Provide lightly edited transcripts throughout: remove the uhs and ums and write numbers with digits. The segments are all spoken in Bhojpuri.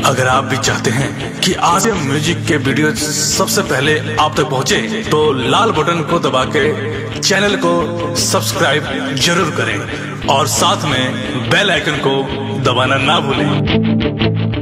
अगर आप भी चाहते हैं कि आसिया म्यूजिक के वीडियो सबसे पहले आप तक पहुंचे, तो लाल बटन को दबा के चैनल को सब्सक्राइब जरूर करें और साथ में बेल आइकन को दबाना ना भूलें।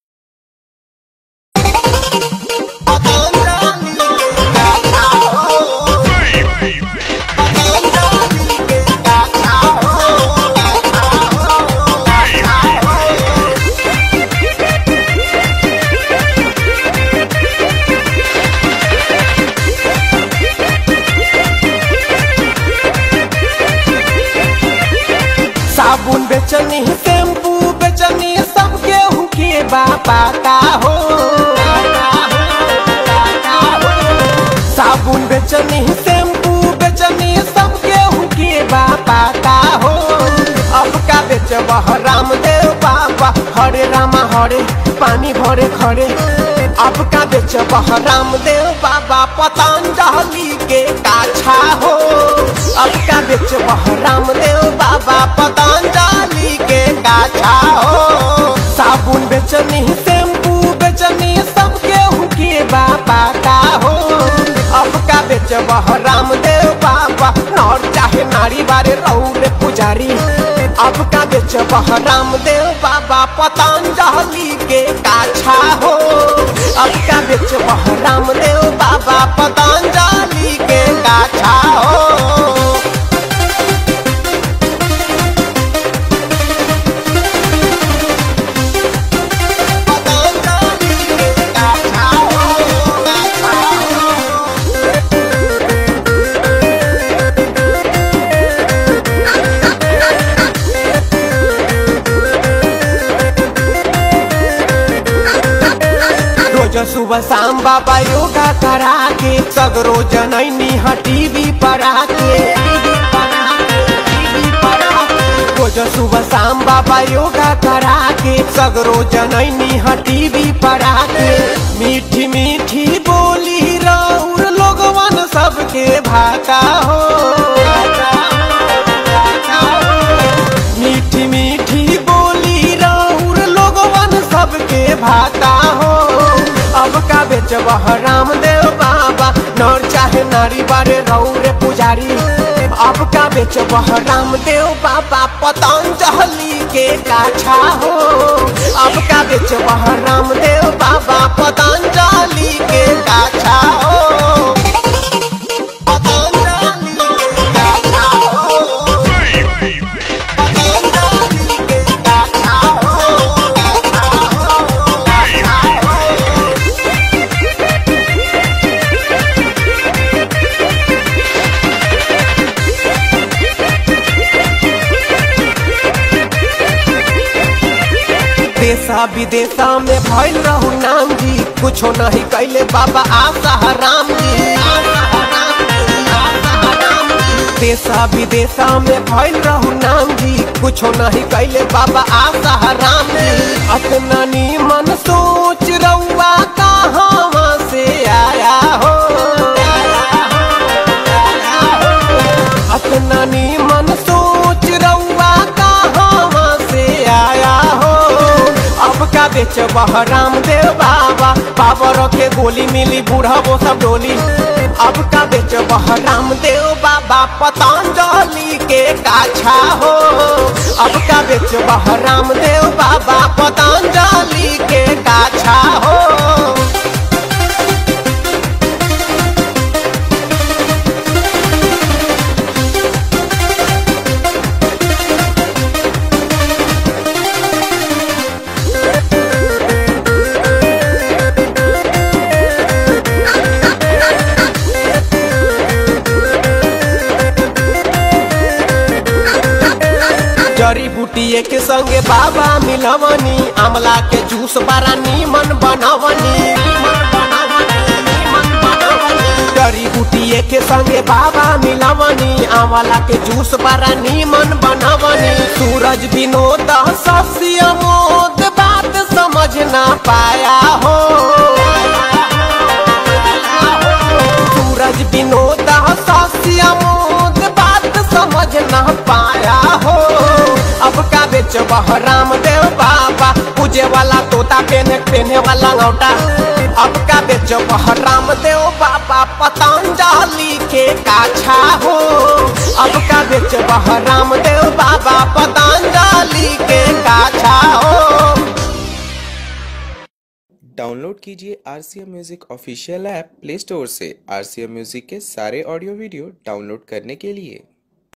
साबुन बेचनी शैम्पू बेचनी सब गेहूं के बापा का हो। साबुन बेचनी शैम्पू बेचनी सब गेहूं के बापा का हो। अब का बेचब रामदेव बाबा, हरे रामा हरे पानी भरे खड़े। अब का बेचब रामदेव बाबा, पतंजलि के काछा हो। अब का बेचब रामदेव बाबा, पतंजलि के काछा हो। साबुन बेचनी शैम्पू बेचनी सब गेहूं के बाबा का हो। अब का बेचब रामदेव बाबा, नर चाहे नारी बारे रौरे पुजारी। अब का बेचब रामदेव बाबा, पतंजलि के काछा हो। अब का बेचब रामदेव बाबा, पतंजलि के काछा हो। सुबह शाम बाबा योगा करा के, सगरो जनैनी टीवी पर आके। रोज सुबह शाम बाबा योगा करा के, सगरो जनैनी टीवी पर आके। मीठी मीठी बोली रौर लोगवन सबके भाका हो। मीठी मीठी बोली रौर लोगवन सबके भाका हो। अब का बेचब रामदेव बाबा, नर चाहे नारी बारे रौरे पुजारी। अब का बेचब रामदेव बाबा, पतंजलि के काछा हो। अब का बेचब रामदेव बाबा, पतंजलि के काछा हो। देशा विदेशा में भइल रहू नाम जी, कुछो नहीं कैले बाबा आशा राम जी। देशा विदेशा में भइल रहू नाम जी, कुछो नहीं कैले बाबा आशा राम जी। अपना नीमन सोच रउआ कहाँ से आया हो। अपना नीमन सोच रउआ कहाँ से आया हो। अब का बेचब रामदेव बाबा, बाबर के गोली मिली बूढ़ा वो सब डोली। अब का बेचब रामदेव बाबा, पतंजलि के काछा हो। अब का बेचब रामदेव बाबा, पतंजलि के काछा हो। जड़ी बूटिए के संगे बाबा मिलवनी, आमला के जूस बड़ा नीमन बनवनी। जड़ी बूटिए के संगे बाबा मिलवनी, आमला के जूस बड़ा नीमन बनवनी। सूरज विनोद शशि अमोद बात समझ ना पाया हो। सूरज विनोद शशि अमोद बात समझ ना पाया हो। अब का बेचब रामदेव बाबा, पूजे वाला तोता पहने वाला लौटा अब का बेचो रामदेव बाबा पतंजलि के काछा हो। अब का बेचो रामदेव बाबा पतंजलि के काछा हो। डाउनलोड कीजिए RCM music official app play store से। RCM म्यूजिक के सारे ऑडियो वीडियो डाउनलोड करने के लिए